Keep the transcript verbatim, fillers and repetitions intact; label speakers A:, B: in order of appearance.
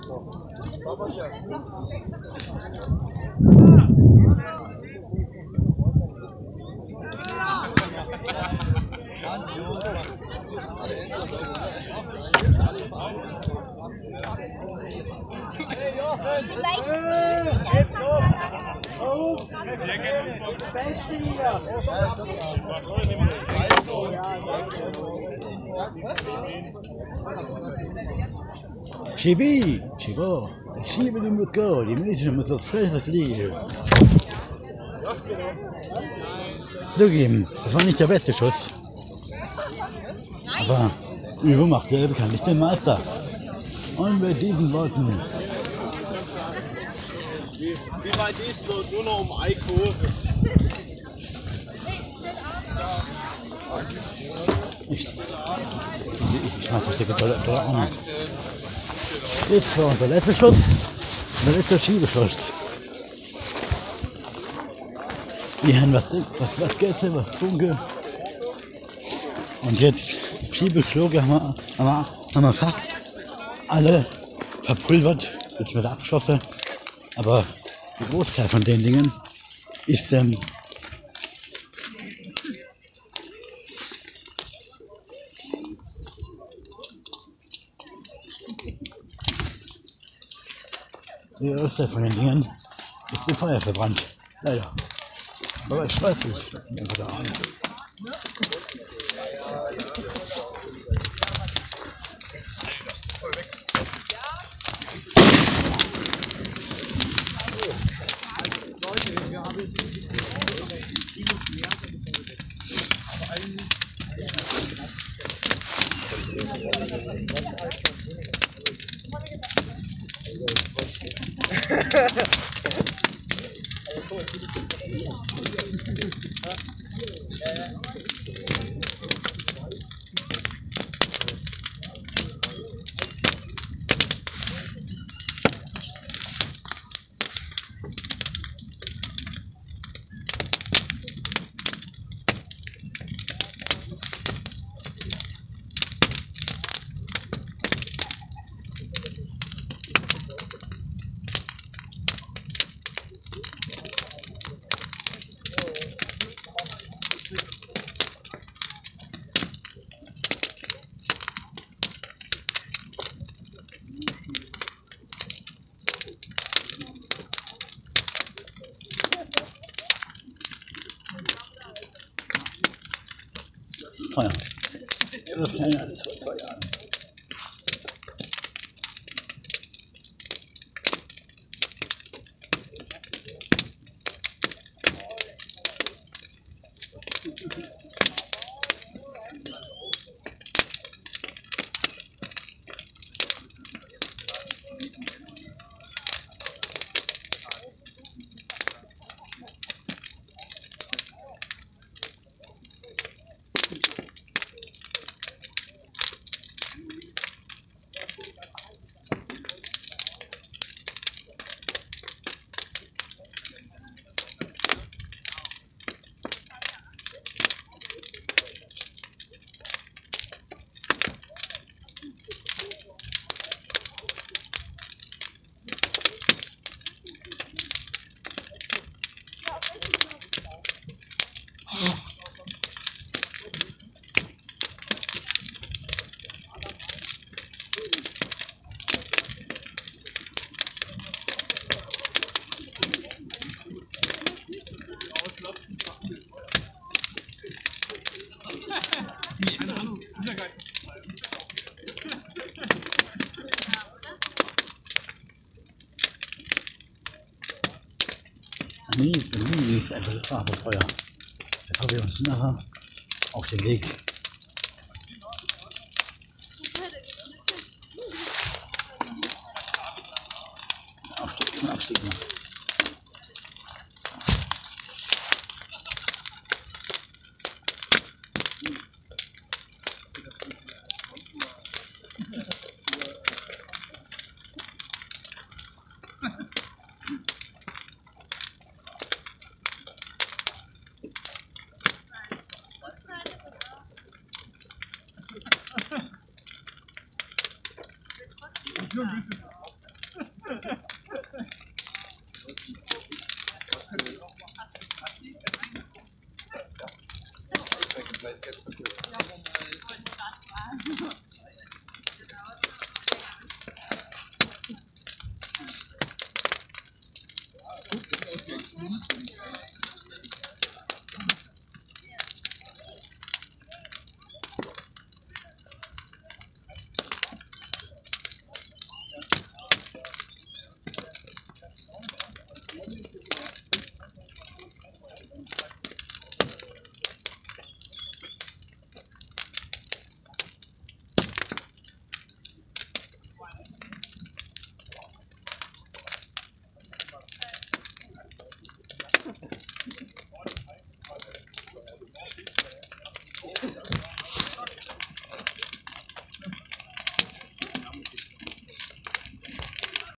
A: Chibi, Chibo, ich liebe den mit Gold, die Mädchen mit so freshes Lied. Zugeben, das war nicht der beste Schuss. Aber Übung macht der bekanntlich den Meister. Und mit diesen Worten.
B: Wie weit ist es nur noch um eine Kurve?
A: Nicht. Ich mach das Ticket toll auch nicht. Jetzt war unser letzter Schuss. Der letzte Schiebeschuss. Wir haben was, was, was Gäste, was Funke. Und jetzt Schiebeschlucke haben wir, haben, wir, haben wir fast alle verpulvert. Jetzt wird abgeschossen. Aber der Großteil von den Dingen ist ähm, der Großteil von den Dingen ist im Feuer verbrannt. Leider. Aber ich weiß nicht. Feuer. Das ist keine alles vor zwei Jahren. Nie, nie ist einfach das Feuer. Jetzt haben wir uns nachher auf den Weg. Abstiegen, abstiegen.